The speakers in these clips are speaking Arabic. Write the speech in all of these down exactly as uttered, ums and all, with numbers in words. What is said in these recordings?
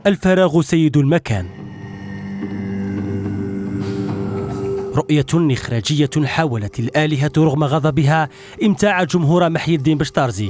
الفراغ سيد المكان. رؤية إخراجية حاولت الآلهة رغم غضبها إمتاع جمهور محي الدين بشتارزي.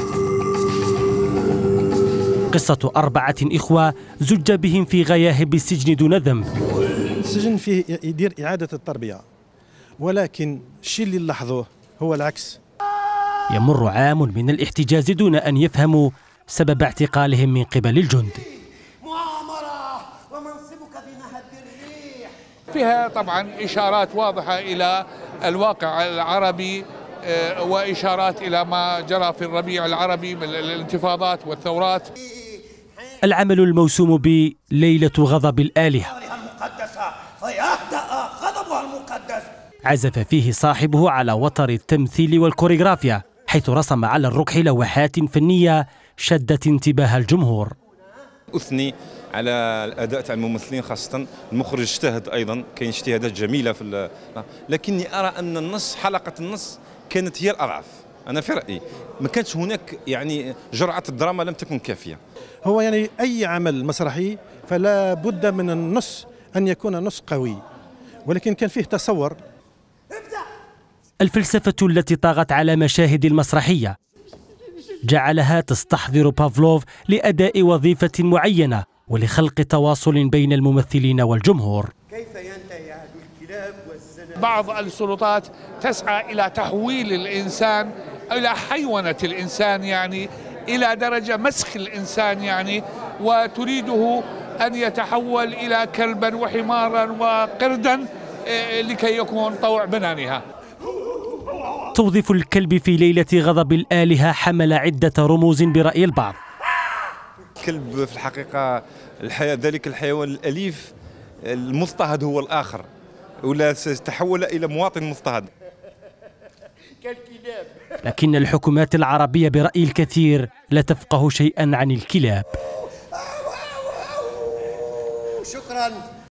قصة أربعة إخوة زج بهم في غياهب السجن دون ذنب. السجن فيه يدير إعادة التربية، ولكن الشيء اللي نلاحظوه هو العكس. يمر عام من الاحتجاز دون أن يفهموا سبب اعتقالهم من قبل الجند. مؤامرة ومنصبك في مهد الريح. فيها طبعا إشارات واضحة إلى الواقع العربي وإشارات إلى ما جرى في الربيع العربي من الانتفاضات والثورات. العمل الموسوم بليلة غضب الآلهة عزف فيه صاحبه على وتر التمثيل والكوريغرافيا، حيث رسم على الركح لوحات فنية شدت انتباه الجمهور. أثني على الأداء تاع الممثلين، خاصة المخرج اجتهد أيضا، كاين اجتهادات جميلة في، لكني أرى أن النص، حلقة النص كانت هي الأضعف. أنا في رأيي ما كانش هناك يعني جرعة الدراما لم تكن كافية. هو يعني أي عمل مسرحي فلا بد من النص أن يكون نص قوي، ولكن كان فيه تصور. الفلسفة التي طاغت على مشاهد المسرحية جعلها تستحضر بافلوف لأداء وظيفة معينة ولخلق تواصل بين الممثلين والجمهور. كيف ينتهي عهد الكلاب والزنا؟ بعض السلطات تسعى إلى تحويل الإنسان إلى حيوانة الإنسان، يعني إلى درجة مسخ الإنسان، يعني وتريده أن يتحول إلى كلبا وحمارا وقردا لكي يكون طوع بنانها. توظيف الكلب في ليلة غضب الآلهة حمل عدة رموز برأي البعض. الكلب في الحقيقة الحياة، ذلك الحيوان الأليف المضطهد هو الآخر، ولا تحول إلى مواطن مضطهد. لكن الحكومات العربية برأي الكثير لا تفقه شيئا عن الكلاب. شكرا.